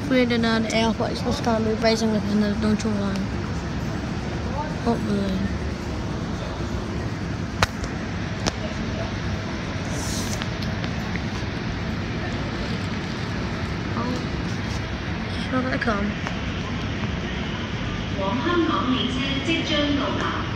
hopefully the airport is supposed to be racing within the Nanchang line. Hopefully. Oh, here they come. 往香港列車即將到達。